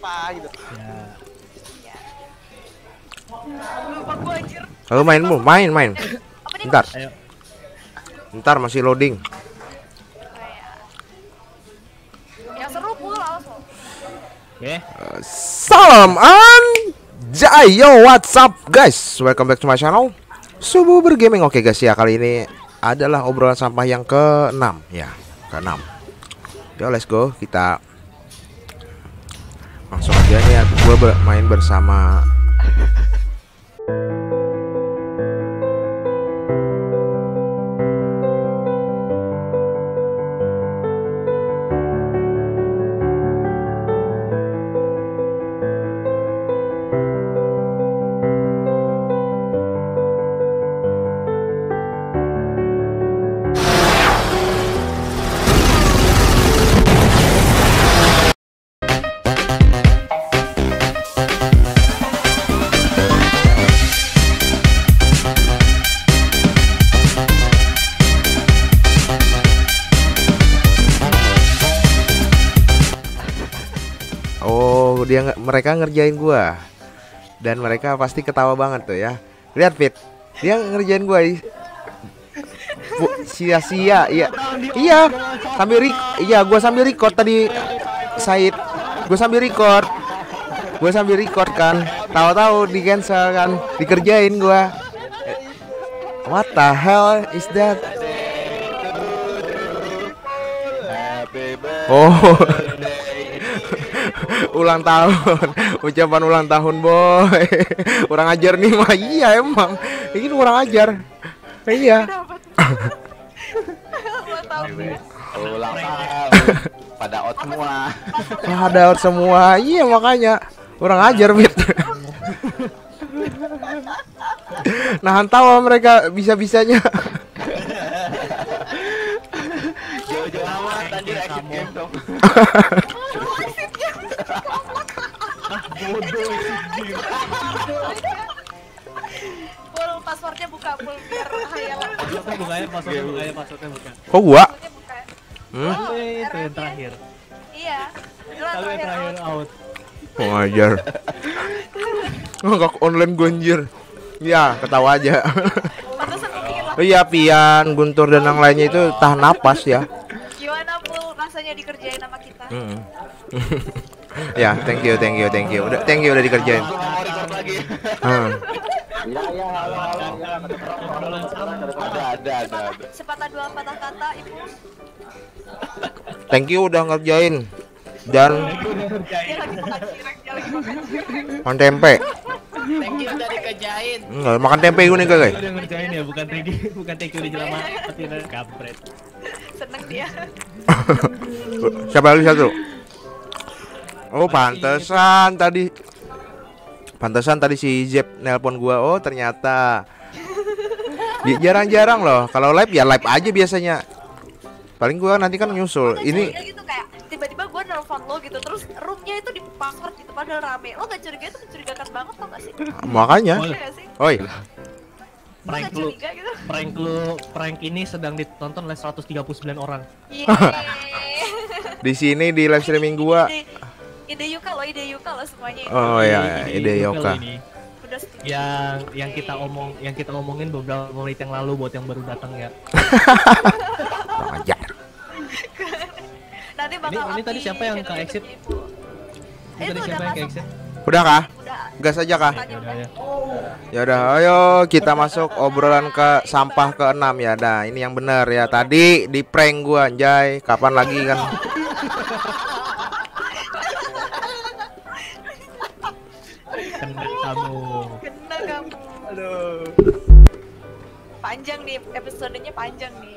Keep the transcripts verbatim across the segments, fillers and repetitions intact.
apa gitu. Ya. Lupa gua anjir. Lalu main bu, main main. Apa nih? Ntar, Ayo. ntar masih loading. Yang seru pul awas lo. Oke. Salam anjay, yo what's up guys, welcome back to my channel Subuh Bergaming. Oke guys ya, kali ini adalah obrolan sampah yang keenam ya, keenam. Yo let's go, kita langsung aja nih ya, gue ber main bersama dia nge mereka ngerjain gua dan mereka pasti ketawa banget tuh ya. Lihat Fit, dia ngerjain gua sia-sia. Iya iya sambil rik iya gua sambil record tadi Said, gua sambil record gua sambil record kan, tahu-tahu di cancel kan, dikerjain gua. What the hell is that? Oh ulang tahun, ucapan ulang tahun boy. Kurang ajar nih mah. Iya emang ini kurang ajar. Iya. Ulang tahun pada out semua. Pada out semua. Iya makanya kurang ajar Fit. Nahan tawa mereka bisa-bisanya. Jauh-jauh amat tadi exit game dong. Pul passwordnya buka pul biar hayalan. Passwordnya buka ya, passwordnya buka ya, passwordnya buka. Kok gua? Passwordnya buka. Hmm? Oh, itu yang terakhir. Iya. Kalau yang terakhir out. Kurang ajar. Enggak online gue anjir. Ya, ketawa aja. Pantesan lu bikin lah. Iya, Pian, Guntur dan yang lainnya itu tahan napas ya. Gimana pul rasanya dikerjain sama kita? Mm. Ya, thank you, thank you, thank you. Udah, thank you udah dikerjain. Hmm. Iya iya halo halo. Ada ada ada. Sepatah dua patah kata ibu. Thank you udah ngerjain. Dan Dia lagi makan cireng, dia lagi makan cireng. makan tempe. Thank you udah dikerjain. Enggak, makan tempe gue nih guys. Udah ngerjain ya, bukan thank you, bukan thank you udah jelama, tapi udah kampret. Seneng dia. Siapa lagi satu? Oh, pantesan tadi. Pantesan tadi si Zep nelpon gua. Oh, ternyata. Jarang-jarang loh. Kalau live ya live aja biasanya. Paling gua nanti kan nyusul. Ini gitu kayak tiba-tiba gue nelfon lo gitu terus roomnya itu di password gitu padahal rame. Lo gak curiga itu mencurigakan banget tau gak sih? makanya. Iya gak sih? Oi. Lo Prank gak lu, curiga gitu? prank lu, prank ini sedang ditonton oleh seratus tiga puluh sembilan orang. Iya. Di sini di live streaming gua. Ide, ide Yuka lo, ide Yuka lo semuanya. Oh ya, ide Yoka. Ini. Udah setuju. Yang yang kita omong, yang kita omongin beberapa menit yang lalu buat yang baru datang ya. Kurang ajar. Nanti Ini, bakal ini tadi update siapa yang ke channel exit? YouTube-nya Ibu. Ini Itu tadi udah siapa yang ke masuk. exit? Udah kah? Udah. Gas aja kah? Tanya Ya udah udah. ya. Ya udah, ayo kita masuk obrolan ke sampah keenam ya. Nah, ini yang benar ya. Tadi di prank gua anjay. Kapan lagi kan? Kena kamu. Kena kamu. Aduh. Panjang nih episodenya panjang nih.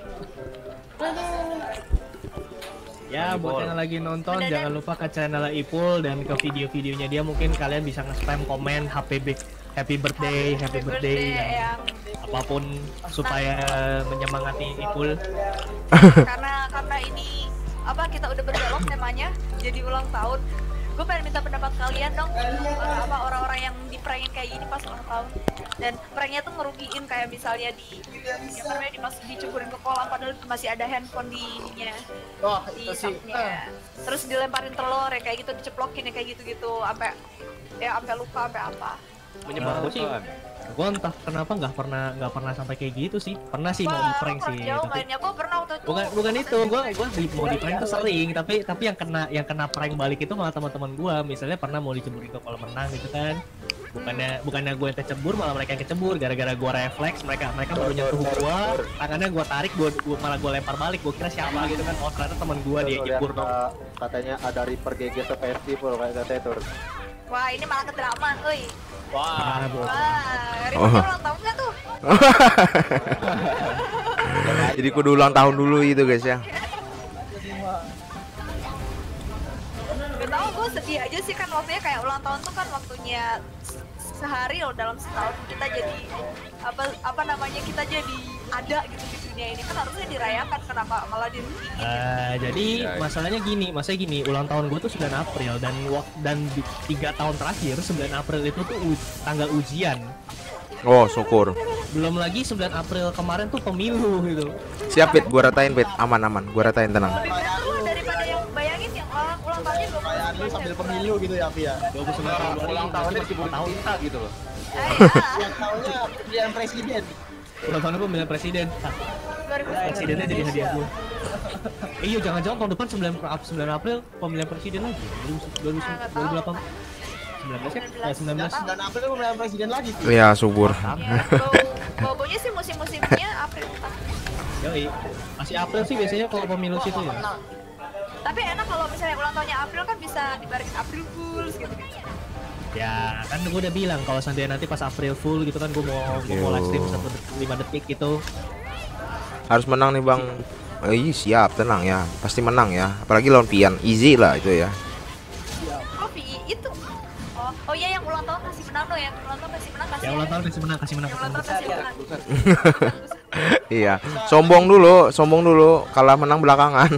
Ya, buat yang lagi nonton Bener, jangan lupa ke channel Ipul dan ke video-videonya dia, mungkin kalian bisa nge-spam komen H P B, happy birthday, happy birthday, yang yang apapun supaya menyemangati Ipul. karena karena ini apa kita udah berbelok temanya jadi ulang tahun. gue pengen minta pendapat kalian dong, uh, apa orang-orang yang di prankin kayak gini pas ulang tahun dan pranknya tuh ngerugiin kayak misalnya di yang namanya di pas diceburin ke kolam padahal masih ada handphone di ininya, Wah, di itu sih. sampingnya, terus dilemparin telur ya kayak gitu, diceplokin ya kayak gitu-gitu, sampai ya sampai luka sampai apa. Menyebalkan sih. Gua entah kenapa nggak pernah nggak pernah sampai kayak gitu sih. Pernah sih mau di prank sih. Jauh Tapi mainnya gue pernah waktu itu. bukan bukan itu. Gua gua di, mau di prank tuh sering. Tapi tapi yang kena yang kena prank balik itu malah teman-teman gua. Misalnya pernah mau diceburin ke kolam renang gitu kan. Bukannya bukannya gue yang kecebur, malah mereka yang kecebur. Gara-gara gua refleks, mereka mereka baru nyentuh gua, tangannya gua tarik, gua, gua malah gua lempar balik. Gua kira siapa gitu kan. Oh ternyata teman gua dia Tuh, nyebur lihat, dong. uh, katanya ada Reaper G G festival kayak katanya tuh. Wah ini malah ke drama, euy. Wah, Ah, bohong. Wah, Rima Oh. ulang tahun nggak tuh? Jadi kudu ulang tahun dulu itu guys ya. Gak tau, gue sedih aja sih kan waktunya kayak ulang tahun tuh kan waktunya se- sehari loh dalam setahun kita jadi apa apa namanya kita jadi ada gitu di dunia ini kan harusnya dirayakan, kenapa malah dirugiin? Ah, jadi masalahnya gini, masalahnya gini, ulang tahun gue tuh sembilan April dan wak- dan di tiga tahun terakhir sembilan April itu tuh u- tanggal ujian. Oh syukur. Belum lagi sembilan April kemarin tuh pemilu gitu. Siap Pit, gua ratain Pit, aman aman, gua ratain tenang. Lebih better lu daripada yang bayangin yang ulang ulang tahunnya dua puluh kayak lu sambil pemilu gitu ya, Pi ya. dua puluh sembilan Februari Ulang tahunnya masih diceburin tahun. tinta gitu loh. Yang tahunnya pemilihan presiden. Ulang tahunnya pemilihan presiden. Ah, presidennya jadi hadiah gue. Iya jangan-jangan tahun depan sembilan April pemilihan presiden lagi. dua ribu delapan belas sembilan belas ya? Eh, sembilan belas. sembilan April itu pemilihan presiden lagi, Pi. Ya subur. Ya, bau baunya sih musim-musimnya April. Yoi. Masih April sih biasanya kalau pemilu situ ya. Tapi enak kalau misalnya ulang tahunnya April kan bisa dibarengi April Fools gitu. Ya kan gue udah bilang kalau seandainya nanti pas April full gitu kan gue mau gue mau live stream satu detik, lima detik gitu. Harus menang nih Bang. Oh, iya siap, tenang ya. Pasti menang ya. Apalagi lawan Pian, easy lah itu ya. Oh, P I itu. Oh, oh iya yang ulang tahun kasih menang dong, yang ulang tahun kasih menang kasih. Ya ulang tahun kasih menang, kasih menang. Yang Kasih ulang tahun menang. kasih menang. Iya. Sombong dulu, sombong dulu. Kalah menang belakangan.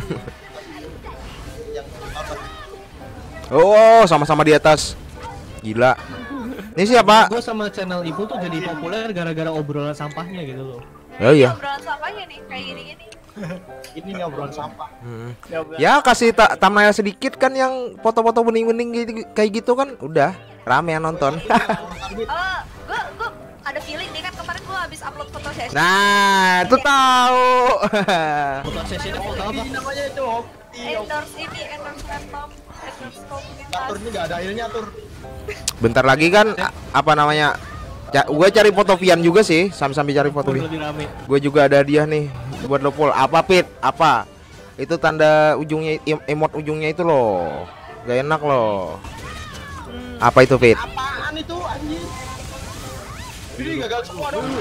Oh, sama-sama di atas. Gila. Ini siapa? Gue sama channel Ibu tuh jadi populer gara-gara obrolan sampahnya gitu loh. Oh iya. Obrolan sampahnya nih kayak gini-gini. Ini ngobrolan sampah. Hmm. Ngobrolan- Ya kasih ta thumbnail sedikit kan yang foto-foto bening-bening gitu, kayak gitu kan udah rame yang nonton. Oh, gua gua ada feeling nih kan kemarin gua habis upload foto sesi. Nah, itu tahu. Foto sesinya foto apa? Ini namanya itu Endorse ini, endorse laptop, endorse komunitas. Atur ini nggak ada airnya, Tur. Bentar lagi kan a- apa namanya? Ca gue cari foto Pian juga sih, sambil-sambil cari foto Pian. Lebih rame. Gue juga ada hadiah nih buat lo Pol. Apa Pit? Apa? Itu tanda ujungnya em- emot ujungnya itu loh. Gak enak loh. Apa itu Pit? Apaan itu, anjing? Ini gagal semua dong.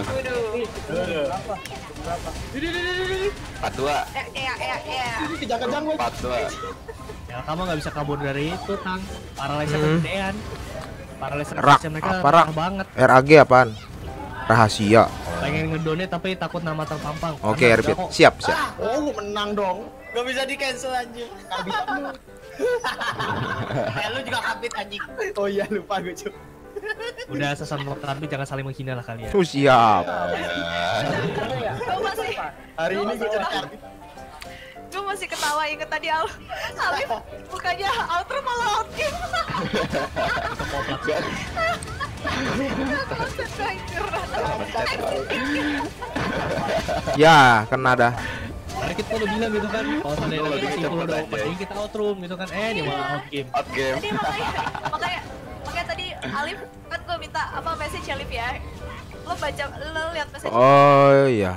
Ini, ini, ini, ini. empat dua. Eh, ya, ya, ya. Ini kejang-kejang gue. empat dua. Ya kamu nggak bisa kabur dari itu Tang. Paralysnya Hmm. kegedean. Paralysnya Rak, mereka apa rak? parah banget. R A G apaan? Rahasia. Pengen ngedonate tapi takut nama terpampang. Oke, Karena Pit. kok- Siap, siap. Oh, lu menang dong. Gak bisa di cancel anjing. Gak bisa lu. Eh, lu juga habit anjing. Oh iya, lupa gue cuy. Udah sesama tapi jangan saling menghina lah kalian. Oh, siap. Gua masih Hari ini gue cari karbit. gua masih ketawa inget tadi Al Alif bukannya outro malah out game. Ya, kena dah. Karena kita udah bilang gitu kan, kalau seandainya nanti si Ipul udah opening kita outroom gitu kan, eh dia malah out game. Out game. Tadi makanya makanya makanya tadi Alif kan gua minta apa message Alif ya. Lo baca lo lihat message. Oh iya.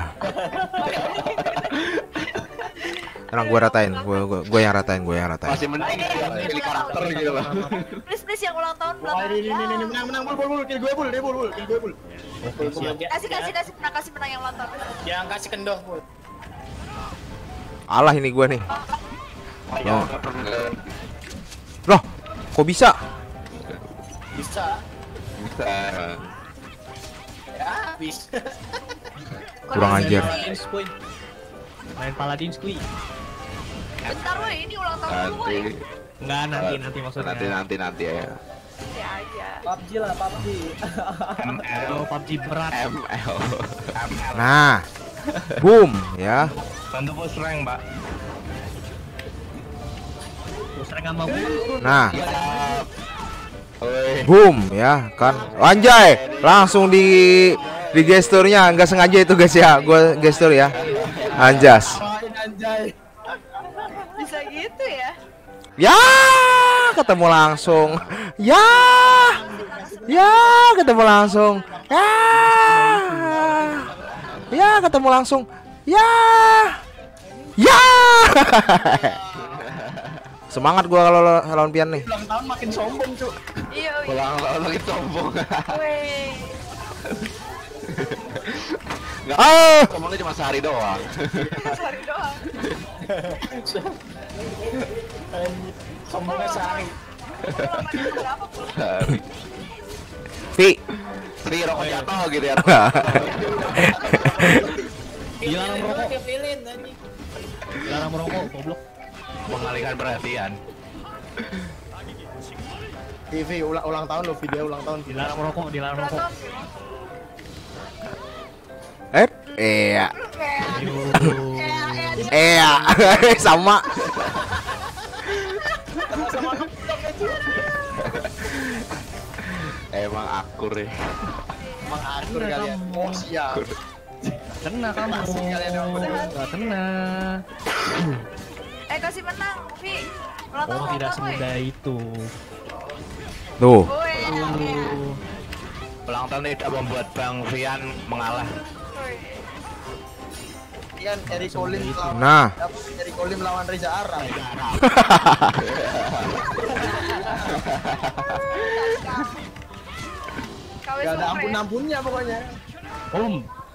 Tenang, gue ratain, gue gue gue yang ratain, gue yang ratain. Masih mending pilih karakter gitu loh. Please please yang ulang tahun Wah, belakang. ini, ini, ini, ini, menang, menang, bul, bul, bul, kill gue, bul, dia, bul, bul, kill gue, bul. Oke, siap. Kasih kasih kasih menang kasih menang yang ulang tahun. Jangan kasih kendor, Bud. Alah ini gue nih. Loh. Loh, kok bisa? Bisa. Bisa. Ya, bisa. Kurang ajar. Paladin Squid. Main Paladin Squid. Bentar woi, ini ulang tahun dulu woi. Nanti Enggak, nanti nanti maksudnya. Nanti nanti nanti ya. Ya aja. P U B G lah, P U B G. Oh, P U B G berat. M L. Nah, boom ya. Bantu push rank, Mbak. Terus sering sama gue. Nah, Oi. boom ya kan. Anjay, langsung di di gesturnya nggak sengaja itu guys ya. Gue gestur ya. Anjas. Anjay. Bisa gitu ya? Ya, ketemu langsung. Ya. Ya, ketemu langsung. Ya. Ya, ketemu langsung. Ya. Ya. Semangat gua kalau lawan Pian nih. Ulang tahun makin sombong, Cuk. Iya, iya. Pulang lawan lagi sombong. Weh. Enggak. Oh. Sombongnya cuma sehari doang. Sorry doang. Sombongnya sehari. Berapa pun. Sehari. Pi. Tri rokok jatuh gitu ya. Dilarang merokok. Kepilin anjing. Dilarang merokok, goblok. Mengalihkan perhatian. T V ulang ulang tahun lo, video ulang tahun. Dilarang merokok, dilarang Berapa merokok. pun. Eh, iya. Kayak Aduh. Iya, sama. Emang akur ya. Emang akur kalian. Oh, siap. Kena kamu. Gak kena. Eh kasih menang, Vi. Ulang tahun Oh, tidak semudah itu. Tuh. Woi. Ulang tahun tidak membuat Bang Vian mengalah. Kan Eric Olim lawan Nah. Eric Olim lawan Reza Arab. Kawin Gak ada sore. ampun-ampunnya pokoknya. Om.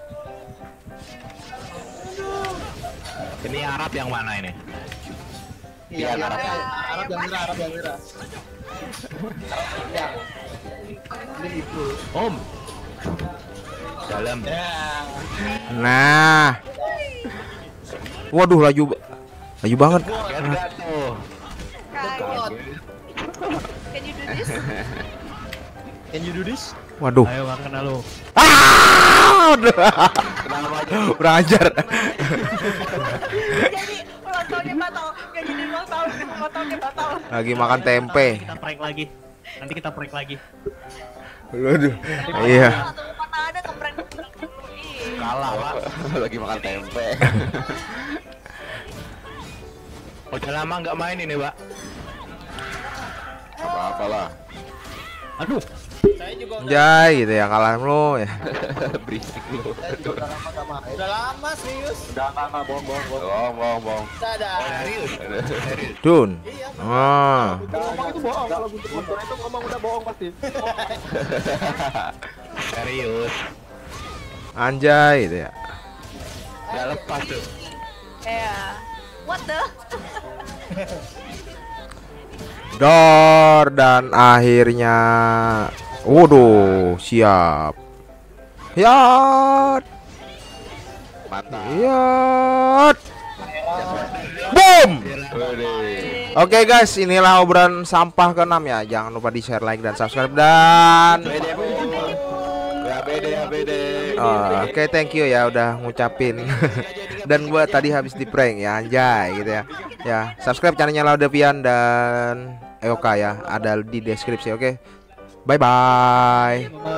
Ini Arab yang mana ini? Iya, Iya, Arab, Arab. Arab yang merah, Arab yang merah. Ya. Ini itu. Om. Dalam. Ya. Nah. Waduh, laju laju banget. Kaget nggak tuh? Kaget. Can you do this? Can you do this? Waduh. Ayo gak kena lu. Ah, udah. Kenapa aja? Udah ajar. Jadi ulang tahunnya batal. Gak jadi ulang tahun. Ulang tahunnya batal. Lagi makan tempe. Kita prank lagi. Nanti kita prank lagi. Waduh. Iya. Atau mana ada keprank dulu. Ih. Kalah Pak. Lagi makan tempe. Udah lama nggak main ini Pak. Apa-apalah. Aduh. Saya juga udah, Jai gitu ya kalah lu ya. Berisik lu. saya juga udah lama gak main. Udah lama serius. Udah lama bohong bohong bohong bohong bohong. Udah ada. Serius. Serius. Dun. Iya. Ah. Ngomong itu bohong. Kalau untuk motor itu ngomong udah bohong pasti. Serius. Anjay gitu ya. Gak lepas tuh. Ya. What the? Dor dan akhirnya waduh, siap. Yat. Mantap. Yat. Boom. Udah. Oke guys, inilah obrolan sampah keenam ya. Jangan lupa di share, like dan subscribe dan Bede Bu. Ya bede ya bede. Oh, oke, thank you ya udah ngucapin. Dan gua tadi habis di prank ya, anjay gitu ya. Ya, subscribe channelnya Laudevian dan Eoka ya, ada di deskripsi. Oke. Bye bye.